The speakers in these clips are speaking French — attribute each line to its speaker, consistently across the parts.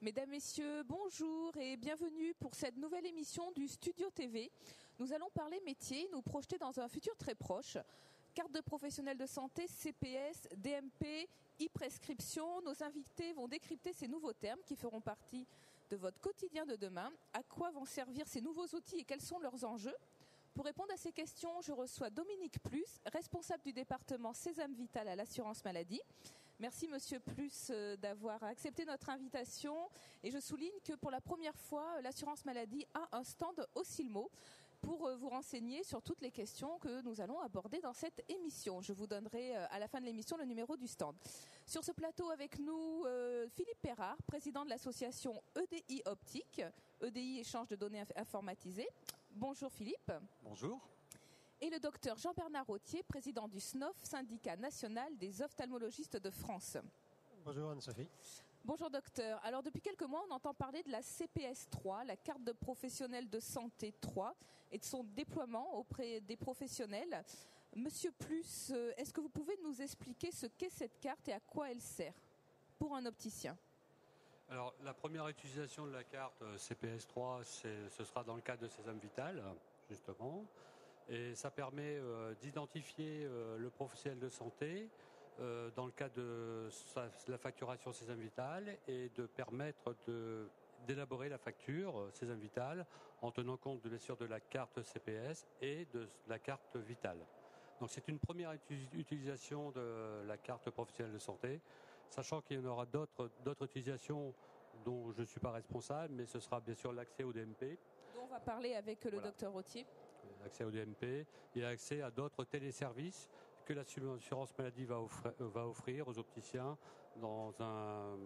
Speaker 1: Mesdames, Messieurs, bonjour et bienvenue pour cette nouvelle émission du Studio TV. Nous allons parler métier, nous projeter dans un futur très proche. Carte de professionnel de santé, CPS, DMP, e-prescription. Nos invités vont décrypter ces nouveaux termes qui feront partie de votre quotidien de demain. À quoi vont servir ces nouveaux outils et quels sont leurs enjeux ? Pour répondre à ces questions, je reçois Dominique Plus, responsable du département Sésame Vital à l'assurance maladie. Merci Monsieur Plus d'avoir accepté notre invitation. Et je souligne que pour la première fois, l'assurance maladie a un stand au Silmo pour vous renseigner sur toutes les questions que nous allons aborder dans cette émission. Je vous donnerai à la fin de l'émission le numéro du stand. Sur ce plateau avec nous, Philippe Perrard, président de l'association EDI Optique, EDI Échange de données informatisées. Bonjour Philippe.
Speaker 2: Bonjour.
Speaker 1: Et le docteur Jean-Bernard Rottier, président du SNOF, syndicat national des ophtalmologistes de France.
Speaker 3: Bonjour Anne-Sophie.
Speaker 1: Bonjour docteur. Alors depuis quelques mois, on entend parler de la CPS 3, la carte de professionnel de santé 3, et de son déploiement auprès des professionnels. Monsieur Plus, est-ce que vous pouvez nous expliquer ce qu'est cette carte et à quoi elle sert pour un opticien ?
Speaker 2: Alors, la première utilisation de la carte CPS 3, ce sera dans le cadre de Sésame Vital, justement. Et ça permet d'identifier le professionnel de santé dans le cadre de la facturation Sésame Vital et de permettre d'élaborer la facture Sésame Vital en tenant compte bien sûr de la carte CPS et de la carte Vitale. Donc c'est une première utilisation de la carte professionnelle de santé, sachant qu'il y en aura d'autres utilisations dont je ne suis pas responsable, mais ce sera bien sûr l'accès au DMP.
Speaker 1: Dont on va parler avec le docteur Rottier.
Speaker 2: L'accès au DMP et l'accès à d'autres téléservices que l'assurance maladie va offrir aux opticiens dans un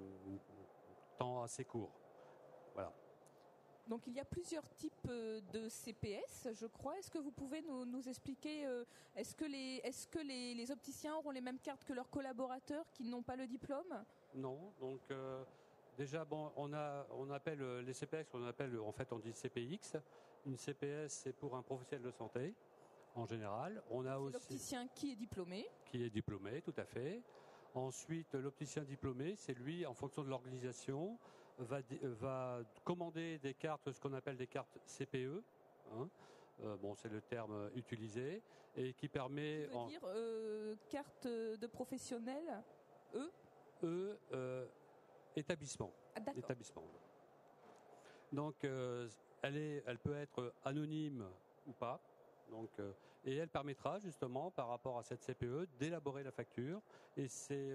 Speaker 2: temps assez court. Voilà.
Speaker 1: Donc il y a plusieurs types de CPS, je crois. Est-ce que vous pouvez nous expliquer, est-ce que les opticiens auront les mêmes cartes que leurs collaborateurs qui n'ont pas le diplôme ?
Speaker 2: Non, donc déjà on appelle les CPS, on dit CPX. Une CPS c'est pour un professionnel de santé en général. On a aussi
Speaker 1: l'opticien qui est diplômé.
Speaker 2: Qui est diplômé, tout à fait. Ensuite, l'opticien diplômé, c'est lui, en fonction de l'organisation, va commander des cartes, ce qu'on appelle des cartes CPE. C'est le terme utilisé et qui permet.
Speaker 1: Ça veut dire carte de professionnel
Speaker 2: établissement.
Speaker 1: Ah, d'accord.
Speaker 2: Établissement. Donc, elle peut être anonyme ou pas. Donc, et elle permettra justement, par rapport à cette CPE, d'élaborer la facture. Et c'est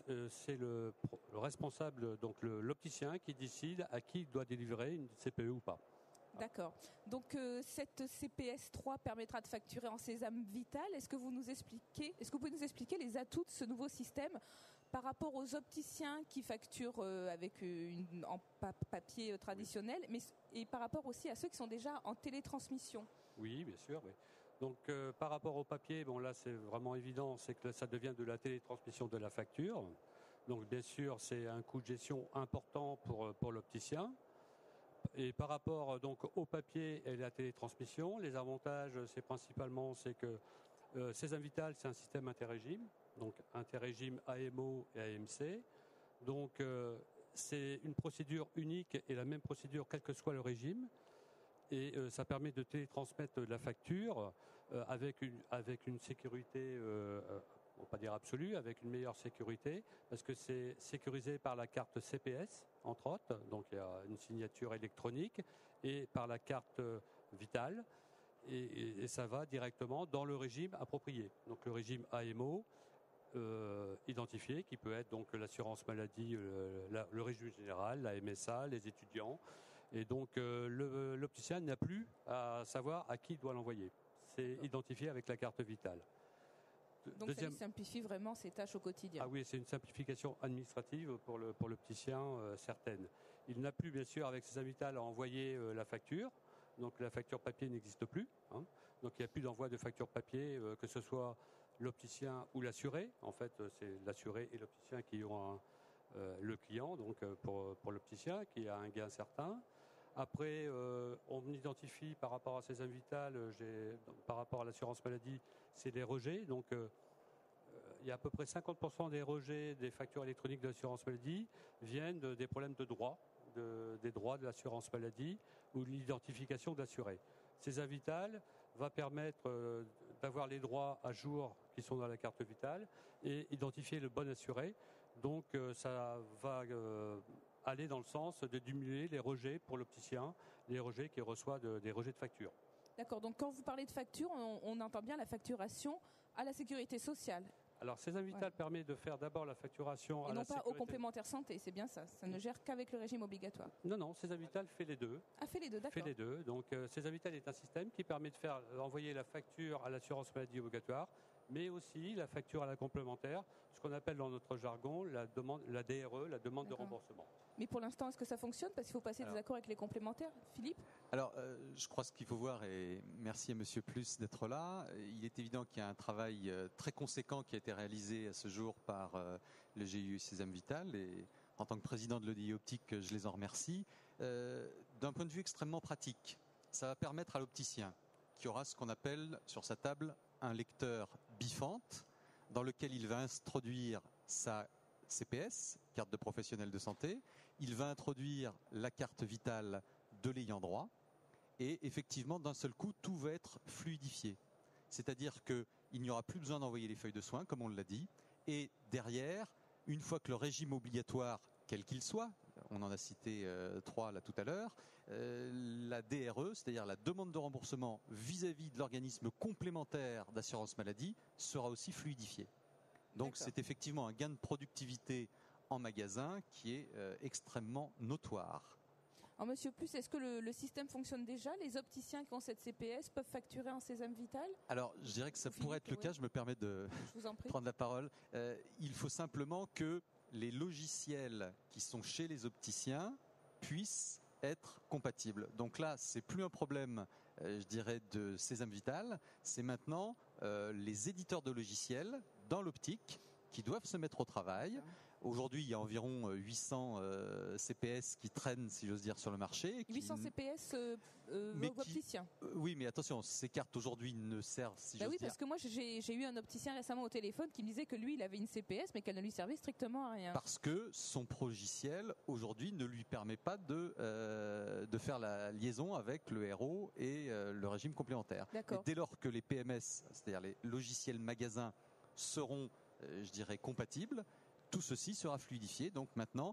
Speaker 2: le responsable, donc l'opticien, qui décide à qui il doit délivrer une CPE ou pas.
Speaker 1: D'accord. Donc cette CPS 3 permettra de facturer en Sésame Vital. Est-ce que vous pouvez nous expliquer les atouts de ce nouveau système par rapport aux opticiens qui facturent avec en papier traditionnel, et par rapport aussi à ceux qui sont déjà en télétransmission ?
Speaker 2: Oui, bien sûr. Oui. Donc par rapport au papier, là c'est vraiment évident, c'est que ça devient de la télétransmission de la facture. Donc bien sûr, c'est un coût de gestion important pour l'opticien. Et par rapport donc au papier et la télétransmission, les avantages, c'est que Sésame Vital, c'est un système interrégime, donc interrégime AMO et AMC. Donc c'est une procédure unique et la même procédure quel que soit le régime. Et ça permet de télétransmettre la facture avec une sécurité, on va pas dire absolue, avec une meilleure sécurité, parce que c'est sécurisé par la carte CPS, entre autres, donc il y a une signature électronique, et par la carte Vitale, et ça va directement dans le régime approprié. Donc le régime AMO, identifié, qui peut être donc l'assurance maladie, le régime général, la MSA, les étudiants. Et donc l'opticien n'a plus à savoir à qui il doit l'envoyer. C'est identifié avec la carte Vitale.
Speaker 1: Donc ça lui simplifie vraiment ses tâches au quotidien.
Speaker 2: Ah oui, c'est une simplification administrative pour l'opticien certaine. Il n'a plus bien sûr avec Sésame Vital à envoyer la facture. Donc la facture papier n'existe plus. Donc il n'y a plus d'envoi de facture papier, que ce soit l'opticien ou l'assuré. En fait, c'est l'assuré et l'opticien qui ont le client, donc pour l'opticien qui a un gain certain. Après, on identifie par rapport à Sésame Vital, par rapport à l'assurance maladie, c'est les rejets. Donc, il y a à peu près 50% des rejets des factures électroniques de l'assurance maladie viennent des problèmes de droit des droits de l'assurance maladie ou de l'identification d'assurés. Ces Invital va permettre d'avoir les droits à jour qui sont dans la carte vitale et identifier le bon assuré. Donc ça va aller dans le sens de diminuer les rejets pour l'opticien, les rejets qu'il reçoit des rejets de facture.
Speaker 1: D'accord, donc quand vous parlez de facture, on entend bien la facturation à la sécurité sociale.
Speaker 2: Alors, ces Invital permet de faire d'abord la facturation à la sécurité.
Speaker 1: Et non pas au complémentaire santé, c'est bien ça. Ça ne gère qu'avec le régime obligatoire.
Speaker 2: Non, ces Invital fait les deux.
Speaker 1: Ah, fait les deux, d'accord.
Speaker 2: Fait les deux. Donc, ces Invital est un système qui permet de faire envoyer la facture à l'assurance maladie obligatoire, mais aussi la facture à la complémentaire, ce qu'on appelle dans notre jargon la DRE, la demande de remboursement.
Speaker 1: Mais pour l'instant, est-ce que ça fonctionne? Parce qu'il faut passer des accords avec les complémentaires. Philippe?
Speaker 3: Alors, je crois ce qu'il faut voir, et merci à Monsieur Plus d'être là. Il est évident qu'il y a un travail très conséquent qui a été réalisé à ce jour par le GIE Sésame Vital, et en tant que président de l'ODI Optique, je les en remercie. D'un point de vue extrêmement pratique, ça va permettre à l'opticien, qui aura ce qu'on appelle sur sa table un lecteur bifante, dans lequel il va introduire sa CPS, carte de professionnel de santé, il va introduire la carte vitale de l'ayant droit, et effectivement, d'un seul coup, tout va être fluidifié. C'est-à-dire qu'il n'y aura plus besoin d'envoyer les feuilles de soins, comme on l'a dit, et derrière, une fois que le régime obligatoire, quel qu'il soit, on en a cité 3 là tout à l'heure, la DRE, c'est-à-dire la demande de remboursement vis-à-vis de l'organisme complémentaire d'assurance maladie, sera aussi fluidifiée. Donc c'est effectivement un gain de productivité en magasin qui est extrêmement notoire.
Speaker 1: Alors, Monsieur Plus, est-ce que le système fonctionne déjà? Les opticiens qui ont cette CPS peuvent facturer en Sésame Vital?
Speaker 3: Alors, je dirais que ça pourrait être le cas. Je me permets de prendre la parole. Il faut simplement que les logiciels qui sont chez les opticiens puissent être compatibles. Donc là, c'est plus un problème, je dirais, de Sésame Vital. C'est maintenant les éditeurs de logiciels dans l'optique qui doivent se mettre au travail. Aujourd'hui, il y a environ 800 CPS qui traînent, si j'ose dire, sur le marché.
Speaker 1: 800 CPS opticiens.
Speaker 3: Oui, mais attention, ces cartes aujourd'hui ne servent, si j'ose dire.
Speaker 1: Oui, parce que moi, j'ai eu un opticien récemment au téléphone qui me disait que lui, il avait une CPS, mais qu'elle ne lui servait strictement à rien.
Speaker 3: Parce que son logiciel, aujourd'hui, ne lui permet pas de faire la liaison avec le RO et le régime complémentaire. Et dès lors que les PMS, c'est-à-dire les logiciels magasins, seront, je dirais, compatibles, tout ceci sera fluidifié. Donc maintenant,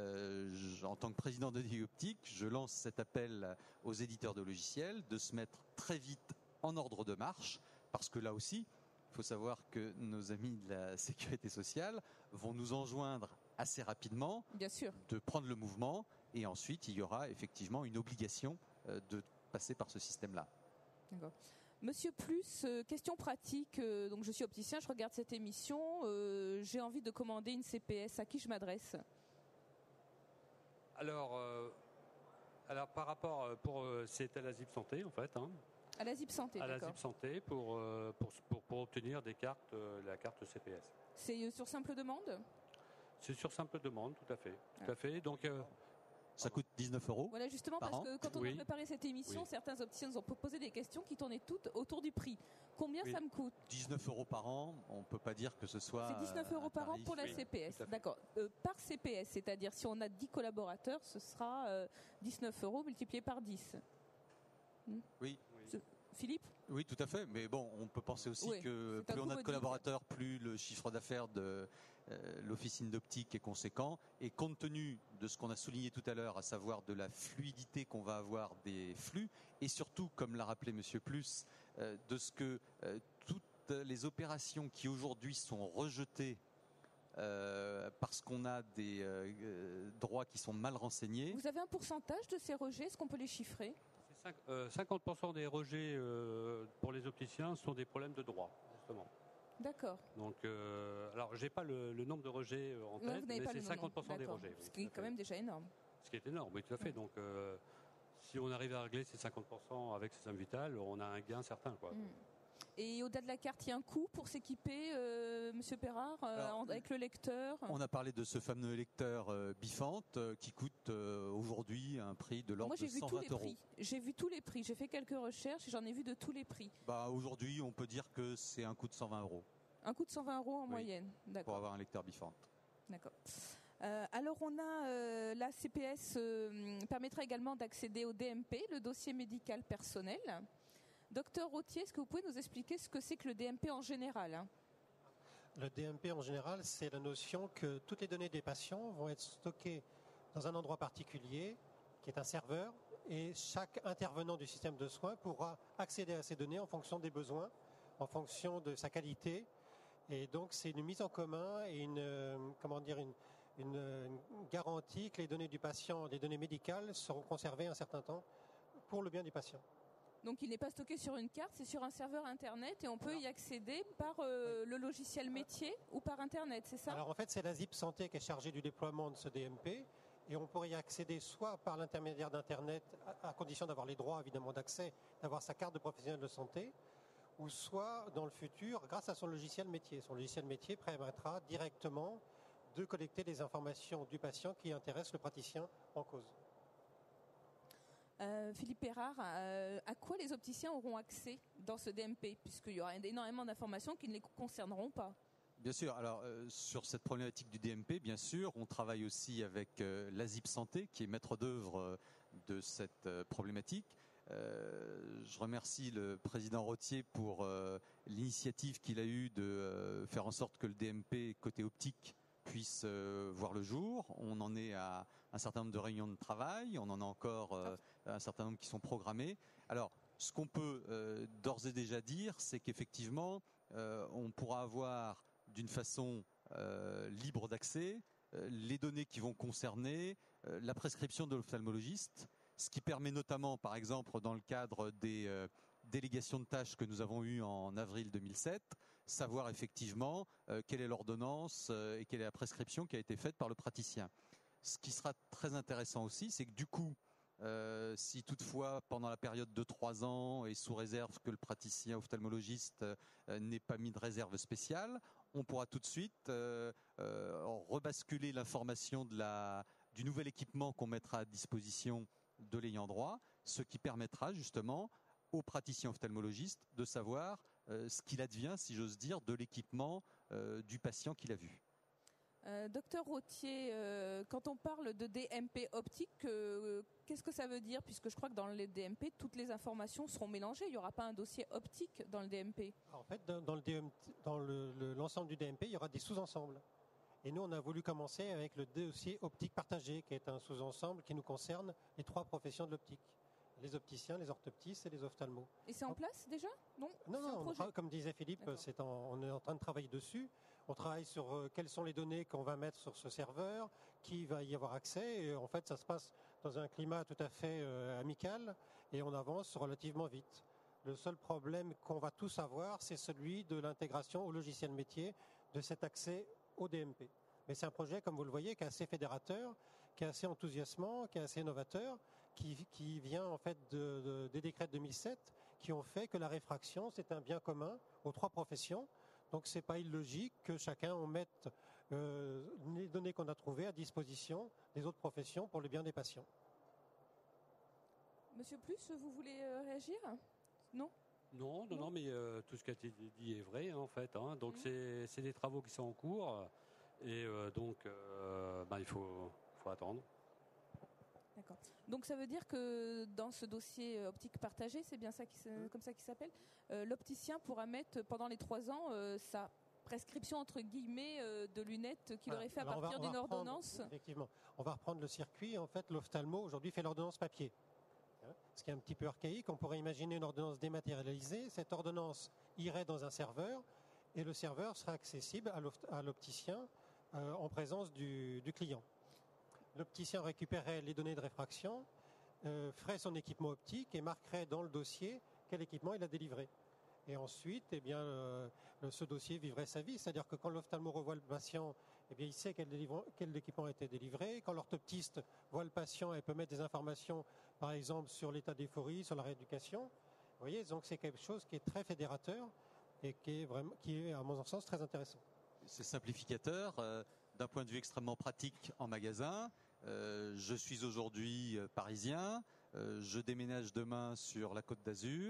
Speaker 3: en tant que président de l'ODI Optique, je lance cet appel aux éditeurs de logiciels de se mettre très vite en ordre de marche, parce que là aussi, il faut savoir que nos amis de la sécurité sociale vont nous enjoindre assez rapidement de prendre le mouvement, et ensuite il y aura effectivement une obligation de passer par ce système-là.
Speaker 1: D'accord. Monsieur Plus, question pratique, donc je suis opticien, je regarde cette émission, j'ai envie de commander une CPS, à qui je m'adresse?
Speaker 2: Alors par rapport, c'est à la ZIP Santé en fait.
Speaker 1: À la ZIP Santé, d'accord.
Speaker 2: À la ZIP Santé pour obtenir des cartes, la carte CPS.
Speaker 1: C'est sur simple demande?
Speaker 2: C'est sur simple demande, tout à fait. Tout à fait. Donc,
Speaker 3: ça coûte 19 €.
Speaker 1: Voilà, justement, parce que quand on a préparé cette émission, certains opticiens nous ont posé des questions qui tournaient toutes autour du prix. Combien ça me coûte?
Speaker 3: 19 € par an, on ne peut pas dire que ce soit...
Speaker 1: C'est 19 € par an pour la CPS, d'accord. Par CPS, c'est-à-dire si on a 10 collaborateurs, ce sera 19 € multiplié par 10.
Speaker 3: Oui.
Speaker 1: Philippe?
Speaker 3: Oui, tout à fait. Mais bon, on peut penser aussi que plus on a de collaborateurs, plus le chiffre d'affaires de l'officine d'optique est conséquent. Et compte tenu de ce qu'on a souligné tout à l'heure, à savoir de la fluidité qu'on va avoir des flux, et surtout, comme l'a rappelé Monsieur Plus, de ce que toutes les opérations qui aujourd'hui sont rejetées parce qu'on a des droits qui sont mal renseignés.
Speaker 1: Vous avez un pourcentage de ces rejets? Est-ce qu'on peut les chiffrer?
Speaker 2: 50% des rejets pour les opticiens sont des problèmes de droit, justement.
Speaker 1: D'accord.
Speaker 2: Donc, alors, j'ai pas le nombre de rejets en tête, mais c'est 50% des rejets.
Speaker 1: Ce qui est quand même déjà énorme.
Speaker 2: Ce qui est énorme, oui, tout à fait. Donc, si on arrive à régler ces 50% avec Sésame Vital, on a un gain certain, quoi.
Speaker 1: Et au-delà de la carte, il y a un coût pour s'équiper, Monsieur Perrard, avec le lecteur?
Speaker 3: On a parlé de ce fameux lecteur bifante qui coûte aujourd'hui un prix de l'ordre de 120 €.
Speaker 1: J'ai vu tous les prix. J'ai fait quelques recherches et j'en ai vu de tous les prix.
Speaker 3: Aujourd'hui, on peut dire que c'est un coût de 120 €.
Speaker 1: Un coût de 120 € en moyenne, d'accord.
Speaker 3: Pour avoir un lecteur bifante.
Speaker 1: D'accord. Alors on a la CPS permettra également d'accéder au DMP, le dossier médical personnel. Docteur Rottier, est-ce que vous pouvez nous expliquer ce que c'est que le DMP en général ?
Speaker 4: Le DMP en général, c'est la notion que toutes les données des patients vont être stockées dans un endroit particulier, qui est un serveur, et chaque intervenant du système de soins pourra accéder à ces données en fonction des besoins, en fonction de sa qualité. Et donc c'est une mise en commun et une garantie que les données du patient, les données médicales seront conservées un certain temps pour le bien du patient.
Speaker 1: Donc il n'est pas stocké sur une carte, c'est sur un serveur internet et on peut y accéder par le logiciel métier ou par internet, c'est ça ?
Speaker 4: Alors en fait c'est la ZIP Santé qui est chargée du déploiement de ce DMP et on pourrait y accéder soit par l'intermédiaire d'internet, à condition d'avoir les droits évidemment d'accès, d'avoir sa carte de professionnel de santé, ou soit dans le futur grâce à son logiciel métier. Son logiciel métier permettra directement de collecter les informations du patient qui intéressent le praticien en cause.
Speaker 1: Philippe Perrard, à quoi les opticiens auront accès dans ce DMP, puisqu'il y aura énormément d'informations qui ne les concerneront pas ?
Speaker 3: Bien sûr. Alors, sur cette problématique du DMP, bien sûr, on travaille aussi avec la ZIP Santé, qui est maître d'œuvre de cette problématique. Je remercie le président Rottier pour l'initiative qu'il a eue de faire en sorte que le DMP côté optique puisse voir le jour. On en est à un certain nombre de réunions de travail, on en a encore un certain nombre qui sont programmées. Alors, ce qu'on peut d'ores et déjà dire, c'est qu'effectivement, on pourra avoir d'une façon libre d'accès les données qui vont concerner la prescription de l'ophtalmologiste, ce qui permet notamment, par exemple, dans le cadre des délégations de tâches que nous avons eues en avril 2007, savoir effectivement quelle est l'ordonnance et quelle est la prescription qui a été faite par le praticien. Ce qui sera très intéressant aussi, c'est que du coup, si toutefois pendant la période de 3 ans et sous réserve que le praticien ophtalmologiste n'ait pas mis de réserve spéciale, on pourra tout de suite rebasculer l'information du nouvel équipement qu'on mettra à disposition de l'ayant droit, ce qui permettra justement au praticien ophtalmologiste de savoir ce qu'il advient, si j'ose dire, de l'équipement du patient qu'il a vu.
Speaker 1: Docteur Rottier, quand on parle de DMP optique, qu'est-ce que ça veut dire ? Puisque je crois que dans le DMP, toutes les informations seront mélangées. Il n'y aura pas un dossier optique dans le DMP.
Speaker 4: En fait, dans l'ensemble du DMP, il y aura des sous-ensembles. Et nous, on a voulu commencer avec le dossier optique partagé, qui est un sous-ensemble qui nous concerne les 3 professions de l'optique. Les opticiens, les orthoptistes et les ophtalmos.
Speaker 1: Et c'est en place déjà ?
Speaker 4: Non, comme disait Philippe, on est en train de travailler dessus. On travaille sur quelles sont les données qu'on va mettre sur ce serveur, qui va y avoir accès. Et en fait, ça se passe dans un climat tout à fait amical et on avance relativement vite. Le seul problème qu'on va tous avoir, c'est celui de l'intégration au logiciel métier de cet accès au DMP. Mais c'est un projet, comme vous le voyez, qui est assez fédérateur, qui est assez enthousiasmant, qui est assez novateur, qui vient en fait des décrets de 2007 qui ont fait que la réfraction, c'est un bien commun aux 3 professions. Donc c'est pas illogique que chacun on mette les données qu'on a trouvées à disposition des autres professions pour le bien des patients.
Speaker 1: Monsieur Plus, vous voulez réagir ? Non ?
Speaker 2: Non, mais tout ce qui a été dit est vrai en fait. Donc c'est des travaux qui sont en cours et donc il faut attendre.
Speaker 1: D'accord. Donc ça veut dire que dans ce dossier optique partagé, c'est bien ça comme ça qu'il s'appelle, l'opticien pourra mettre pendant les 3 ans sa prescription entre guillemets de lunettes qu'il aurait fait à partir d'une ordonnance.
Speaker 4: Effectivement, on va reprendre le circuit. En fait, l'ophtalmo aujourd'hui fait l'ordonnance papier. Ce qui est un petit peu archaïque. On pourrait imaginer une ordonnance dématérialisée. Cette ordonnance irait dans un serveur et le serveur sera accessible à l'opticien en présence du client. L'opticien récupérerait les données de réfraction, ferait son équipement optique et marquerait dans le dossier quel équipement il a délivré. Et ensuite, ce dossier vivrait sa vie. C'est-à-dire que quand l'ophtalmo revoit le patient, il sait quel équipement a été délivré. Quand l'orthoptiste voit le patient, elle peut mettre des informations, par exemple, sur l'état d'éphorie, sur la rééducation. Vous voyez, donc c'est quelque chose qui est très fédérateur et qui est, à mon sens, très intéressant.
Speaker 3: C'est simplificateur. D'un point de vue extrêmement pratique en magasin, je suis aujourd'hui parisien, je déménage demain sur la Côte d'Azur,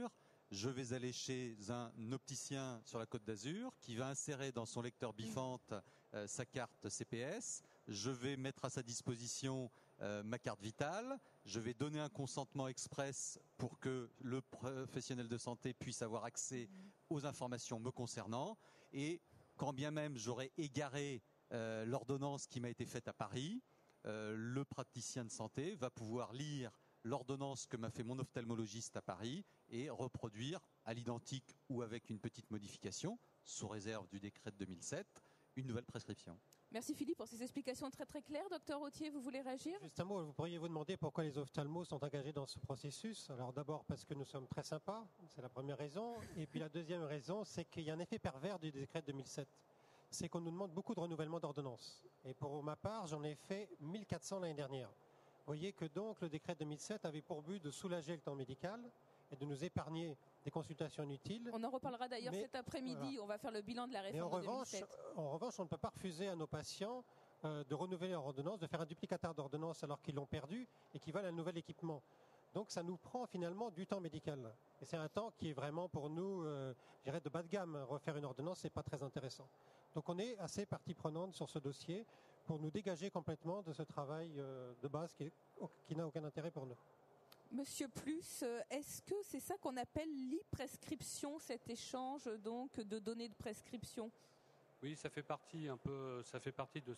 Speaker 3: je vais aller chez un opticien sur la Côte d'Azur qui va insérer dans son lecteur bifante sa carte CPS. Je vais mettre à sa disposition ma carte vitale. Je vais donner un consentement express pour que le professionnel de santé puisse avoir accès aux informations me concernant. Et quand bien même j'aurai égaré l'ordonnance qui m'a été faite à Paris, le praticien de santé va pouvoir lire l'ordonnance que m'a fait mon ophtalmologiste à Paris et reproduire à l'identique ou avec une petite modification, sous réserve du décret de 2007, une nouvelle prescription.
Speaker 1: Merci Philippe pour ces explications très très claires. Docteur Autier, vous voulez réagir ?
Speaker 4: Juste un mot, vous pourriez vous demander pourquoi les ophtalmos sont engagés dans ce processus. Alors d'abord parce que nous sommes très sympas, c'est la première raison. Et puis la deuxième raison, c'est qu'il y a un effet pervers du décret de 2007. C'est qu'on nous demande beaucoup de renouvellement d'ordonnances. Et pour ma part, j'en ai fait 1400 l'année dernière. Vous voyez que donc le décret de 2007 avait pour but de soulager le temps médical et de nous épargner des consultations inutiles.
Speaker 1: On en reparlera d'ailleurs cet après-midi. Voilà. On va faire le bilan de la réforme de 2007.
Speaker 4: En revanche, on ne peut pas refuser à nos patients de renouveler leur ordonnance, de faire un duplicataire d'ordonnance alors qu'ils l'ont perdu et qu'ils veulent un nouvel équipement. Donc ça nous prend finalement du temps médical. Et c'est un temps qui est vraiment pour nous, je dirais, de bas de gamme. Refaire une ordonnance, c'est pas très intéressant. Donc on est assez partie prenante sur ce dossier pour nous dégager complètement de ce travail de base qui n'a aucun intérêt pour nous.
Speaker 1: Monsieur Plus, est-ce que c'est ça qu'on appelle l'e-prescription, cet échange donc de données de prescription ?
Speaker 2: Oui, ça fait partie de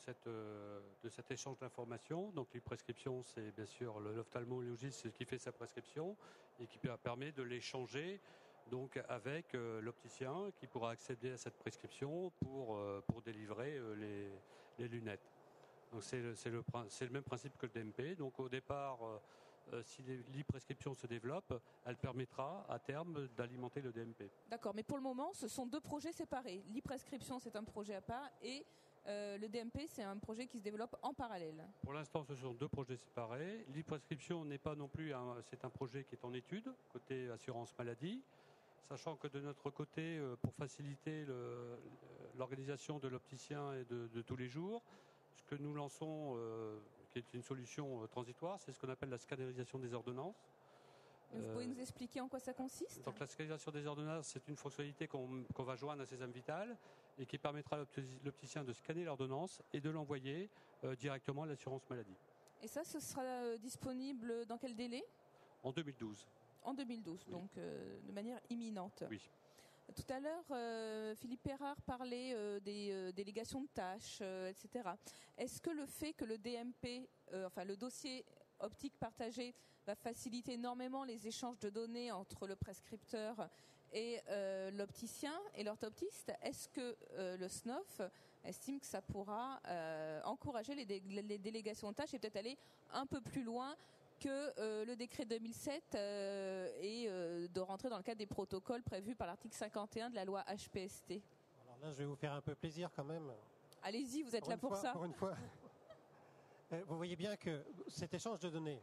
Speaker 2: cet échange d'informations. Donc l'e-prescription, c'est bien sûr l'ophtalmologiste qui fait sa prescription et qui permet de l'échanger donc avec l'opticien qui pourra accéder à cette prescription pour délivrer les lunettes. Donc c'est le même principe que le DMP. Donc au départ, si l'e-prescription se développe, elle permettra à terme d'alimenter le DMP.
Speaker 1: D'accord, mais pour le moment, ce sont deux projets séparés. L'e-prescription, c'est un projet à part et le DMP, c'est un projet qui se développe en parallèle.
Speaker 2: Pour l'instant, ce sont deux projets séparés. L'e-prescription n'est pas non plus c'est un projet qui est en étude, côté assurance maladie. Sachant que de notre côté, pour faciliter l'organisation de l'opticien et de tous les jours, ce que nous lançons, qui est une solution transitoire, c'est ce qu'on appelle la scannerisation des ordonnances.
Speaker 1: Vous pouvez nous expliquer en quoi ça consiste ?
Speaker 2: Donc la scannerisation des ordonnances, c'est une fonctionnalité qu'on va joindre à Sésame Vital et qui permettra à l'opticien de scanner l'ordonnance et de l'envoyer directement à l'assurance maladie.
Speaker 1: Et ça, ce sera disponible dans quel délai ?
Speaker 2: En 2012.
Speaker 1: En 2012, oui. Donc de manière imminente.
Speaker 2: Oui.
Speaker 1: Tout à l'heure, Philippe Perrard parlait des délégations de tâches, etc. Est-ce que le fait que le DMP, le dossier optique partagé, va faciliter énormément les échanges de données entre le prescripteur et l'opticien et l'orthoptiste, est-ce que le SNOF estime que ça pourra encourager les délégations de tâches et peut-être aller un peu plus loin que le décret 2007 et de rentrer dans le cadre des protocoles prévus par l'article 51 de la loi HPST.
Speaker 4: Alors là, je vais vous faire un peu plaisir quand même.
Speaker 1: Allez-y, vous êtes là pour ça.
Speaker 4: Pour une fois. Vous voyez bien que cet échange de données,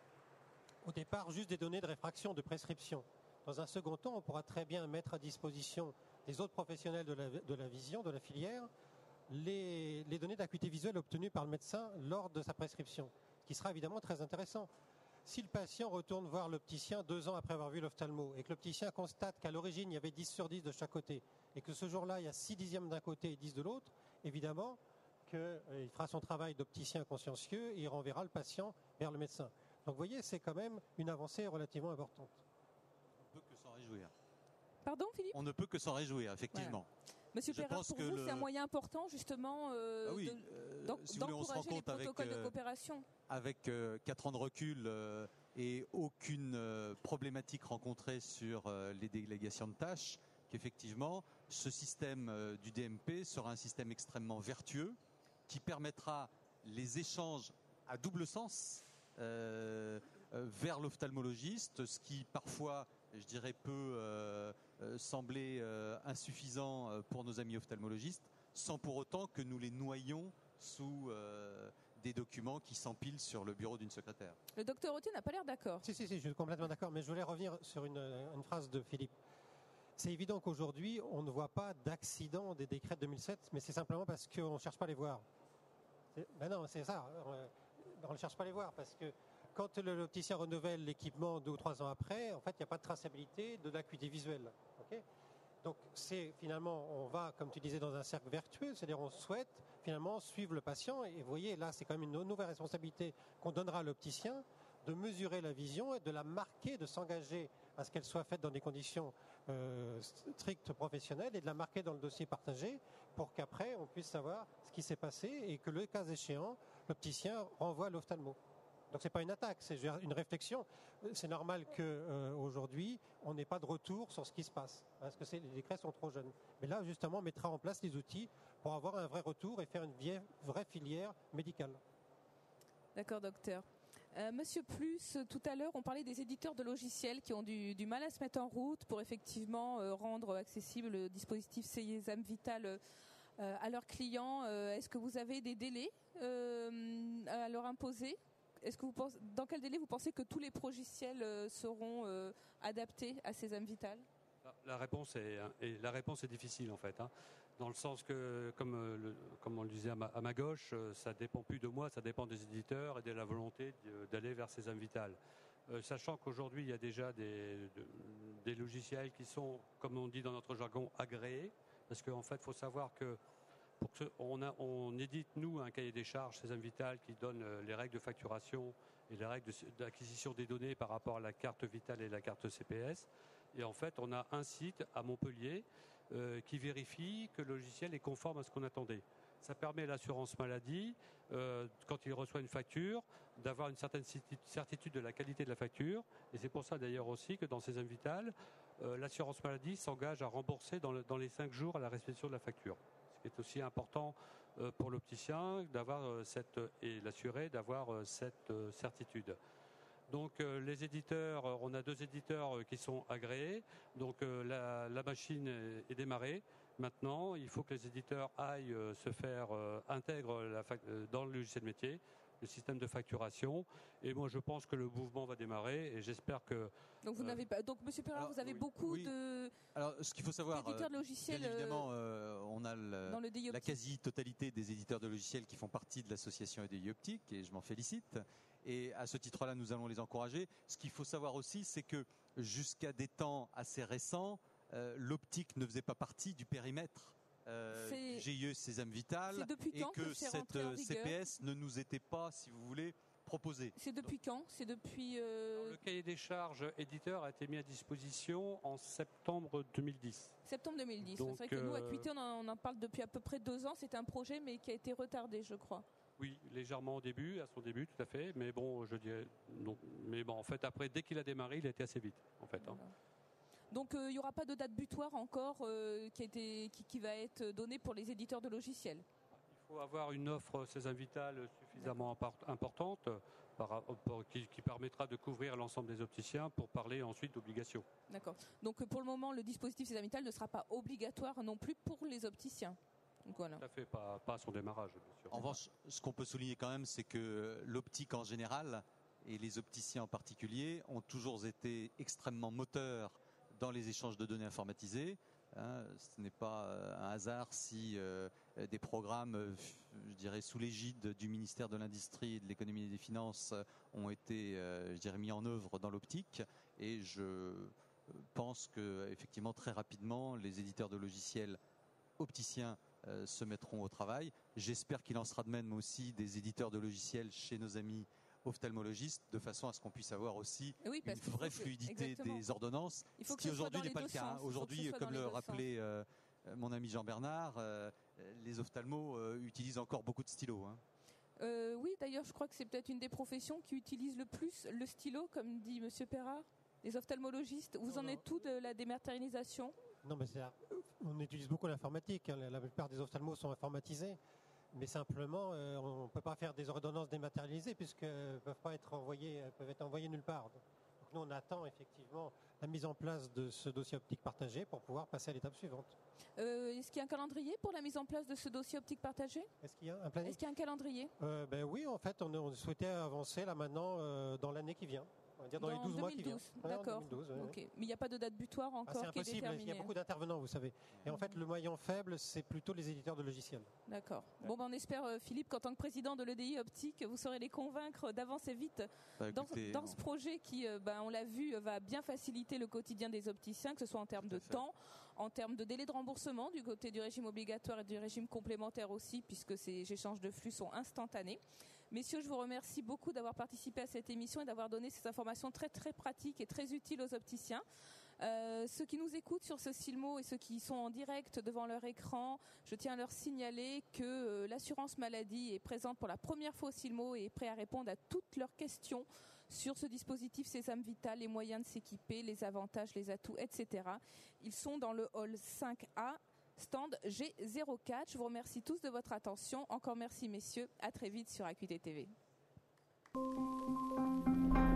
Speaker 4: au départ, juste des données de réfraction, de prescription. Dans un second temps, on pourra très bien mettre à disposition des autres professionnels de la vision, de la filière, les données d'acuité visuelle obtenues par le médecin lors de sa prescription, ce qui sera évidemment très intéressant. Si le patient retourne voir l'opticien 2 ans après avoir vu l'ophtalmo et que l'opticien constate qu'à l'origine il y avait 10 sur 10 de chaque côté et que ce jour-là il y a 6 dixièmes d'un côté et 10 de l'autre, évidemment qu'il fera son travail d'opticien consciencieux et il renverra le patient vers le médecin. Donc vous voyez, c'est quand même une avancée relativement importante.
Speaker 3: On ne peut que s'en réjouir.
Speaker 1: Pardon, Philippe ?
Speaker 3: On ne peut que s'en réjouir, effectivement.
Speaker 1: Voilà. Monsieur Perrard, pour vous, c'est un moyen important justement d'encourager les protocoles de coopération.
Speaker 3: Avec 4 ans de recul et aucune problématique rencontrée sur les délégations de tâches, qu'effectivement, ce système du DMP sera un système extrêmement vertueux qui permettra les échanges à double sens vers l'ophtalmologiste, ce qui parfois, je dirais, peut sembler insuffisant pour nos amis ophtalmologistes, sans pour autant que nous les noyions sous des documents qui s'empilent sur le bureau d'une secrétaire.
Speaker 1: Le docteur Autier n'a pas l'air d'accord.
Speaker 4: Si, je suis complètement d'accord, mais je voulais revenir sur une phrase de Philippe. C'est évident qu'aujourd'hui, on ne voit pas d'accident des décrets de 2007, mais c'est simplement parce qu'on ne cherche pas à les voir. Ben non, c'est ça. On ne cherche pas à les voir parce que quand l'opticien renouvelle l'équipement 2 ou 3 ans après, en fait, il n'y a pas de traçabilité de l'acuité visuelle. Okay, donc, finalement, on va, comme tu disais, dans un cercle vertueux, c'est-à-dire on souhaite finalement suivre le patient. Et vous voyez, là, c'est quand même une nouvelle responsabilité qu'on donnera à l'opticien de mesurer la vision et de la marquer, de s'engager à ce qu'elle soit faite dans des conditions strictes professionnelles et de la marquer dans le dossier partagé pour qu'après, on puisse savoir ce qui s'est passé et que le cas échéant, l'opticien renvoie à l'ophtalmo. Donc c'est pas une attaque, c'est une réflexion. C'est normal qu'aujourd'hui, on n'ait pas de retour sur ce qui se passe, parce que les décrets sont trop jeunes. Mais là, justement, on mettra en place les outils pour avoir un vrai retour et faire une vraie filière médicale.
Speaker 1: D'accord, docteur. Monsieur Plus, tout à l'heure, on parlait des éditeurs de logiciels qui ont du mal à se mettre en route pour effectivement rendre accessible le dispositif Sésame Vital à leurs clients. Est-ce que vous avez des délais à leur imposer ? Dans quel délai vous pensez que tous les logiciels seront adaptés à Sésame Vital ?
Speaker 2: La réponse est difficile en fait, dans le sens que, comme on le disait à ma gauche, ça dépend plus de moi, ça dépend des éditeurs et de la volonté d'aller vers Sésame Vital. Sachant qu'aujourd'hui, il y a déjà des logiciels qui sont, comme on dit dans notre jargon, agréés, parce qu'en fait, il faut savoir que on édite, nous, un cahier des charges Sésame Vital qui donne les règles de facturation et les règles d'acquisition des données par rapport à la carte Vitale et la carte CPS. Et en fait, on a un site à Montpellier qui vérifie que le logiciel est conforme à ce qu'on attendait. Ça permet à l'assurance maladie, quand il reçoit une facture, d'avoir une certaine certitude de la qualité de la facture. Et c'est pour ça d'ailleurs aussi que dans Sésame Vital, l'assurance maladie s'engage à rembourser dans les 5 jours à la réception de la facture. Ce qui est aussi important pour l'opticien et l'assuré d'avoir cette certitude. Donc les éditeurs, on a 2 éditeurs qui sont agréés. Donc la machine est démarrée. Maintenant, il faut que les éditeurs aillent intègrent dans le logiciel métier le système de facturation. Et moi, je pense que le mouvement va démarrer et j'espère que...
Speaker 1: Donc, vous n'avez pas... Donc, Monsieur Perrin, vous avez beaucoup de...
Speaker 3: Alors, ce qu'il faut savoir,
Speaker 1: d'éditeurs de logiciels,
Speaker 3: bien évidemment, on a la quasi-totalité des éditeurs de logiciels qui font partie de l'association EDI Optique et je m'en félicite. Et à ce titre-là, nous allons les encourager. Ce qu'il faut savoir aussi, c'est que jusqu'à des temps assez récents, l'optique ne faisait pas partie du périmètre du GIE Sésame Vital et que cette CPS ne nous était pas, si vous voulez, proposée.
Speaker 1: C'est depuis quand ? C'est depuis...
Speaker 2: Le cahier des charges éditeur a été mis à disposition en septembre 2010.
Speaker 1: Septembre 2010.
Speaker 2: Donc,
Speaker 1: c'est vrai que nous, à QIT, on en parle depuis à peu près 2 ans. C'était un projet, mais qui a été retardé, je crois.
Speaker 2: Oui, légèrement à son début, tout à fait. Mais bon, je dirais non. Mais bon, en fait, après, dès qu'il a démarré, il a été assez vite, en fait.
Speaker 1: Donc, il n'y aura pas de date butoir encore qui va être donnée pour les éditeurs de logiciels.
Speaker 2: Il faut avoir une offre Sésame Vital suffisamment importante qui permettra de couvrir l'ensemble des opticiens pour parler ensuite d'obligations.
Speaker 1: D'accord. Donc, pour le moment, le dispositif Sésame Vital ne sera pas obligatoire non plus pour les opticiens. Donc, voilà.
Speaker 2: Tout à fait, pas à son démarrage, bien sûr.
Speaker 3: En revanche, ce qu'on peut souligner quand même, c'est que l'optique en général et les opticiens en particulier ont toujours été extrêmement moteurs dans les échanges de données informatisées. Ce n'est pas un hasard si des programmes, je dirais, sous l'égide du ministère de l'Industrie et de l'Économie et des Finances ont été, mis en œuvre dans l'optique. Et je pense que, effectivement, très rapidement, les éditeurs de logiciels opticiens se mettront au travail. J'espère qu'il en sera de même aussi des éditeurs de logiciels chez nos amis ophtalmologistes, de façon à ce qu'on puisse avoir aussi une vraie fluidité des ordonnances, ce qui aujourd'hui n'est pas le cas. Aujourd'hui, comme le rappelait mon ami Jean-Bernard, les ophtalmos utilisent encore beaucoup de stylos.
Speaker 1: Oui, d'ailleurs, je crois que c'est peut-être une des professions qui utilise le plus le stylo, comme dit Monsieur Perrin, les ophtalmologistes. Vous en êtes où de la dématérialisation ?
Speaker 4: Non, mais on utilise beaucoup l'informatique. La plupart des ophtalmos sont informatisés. Mais simplement, on ne peut pas faire des ordonnances dématérialisées puisqu'elles peuvent être envoyées nulle part. Donc nous, on attend effectivement la mise en place de ce dossier optique partagé pour pouvoir passer à l'étape suivante.
Speaker 1: Est-ce qu'il y a un calendrier pour la mise en place de ce dossier optique partagé ?
Speaker 4: Est-ce qu'il y a un planning ?
Speaker 1: Est-ce qu'il y a un calendrier ?
Speaker 4: Oui, en fait, on souhaitait avancer là maintenant dans l'année qui vient. va dire dans les 12 mois qui viennent.
Speaker 1: 2012, d'accord.
Speaker 4: Ouais, 2012, ouais.
Speaker 1: Ok. Mais il n'y a pas de date butoir encore
Speaker 4: C'est
Speaker 1: qui est
Speaker 4: impossible,
Speaker 1: déterminée.
Speaker 4: il y a beaucoup d'intervenants, vous savez. Et en fait, le maillon faible, c'est plutôt les éditeurs de logiciels.
Speaker 1: D'accord. Bon, on espère, Philippe, qu'en tant que président de l'EDI Optique, vous saurez les convaincre d'avancer vite dans ce projet qui, on l'a vu, va bien faciliter le quotidien des opticiens, que ce soit en termes de temps, en termes de délai de remboursement du côté du régime obligatoire et du régime complémentaire aussi, puisque ces échanges de flux sont instantanés. Messieurs, je vous remercie beaucoup d'avoir participé à cette émission et d'avoir donné ces informations très très pratiques et très utiles aux opticiens. Ceux qui nous écoutent sur ce Silmo et ceux qui sont en direct devant leur écran, je tiens à leur signaler que l'assurance maladie est présente pour la première fois au Silmo et est prêt à répondre à toutes leurs questions sur ce dispositif Sésame Vital, les moyens de s'équiper, les avantages, les atouts, etc. Ils sont dans le hall 5A, stand G04. Je vous remercie tous de votre attention. Encore merci messieurs. À très vite sur Acuité TV.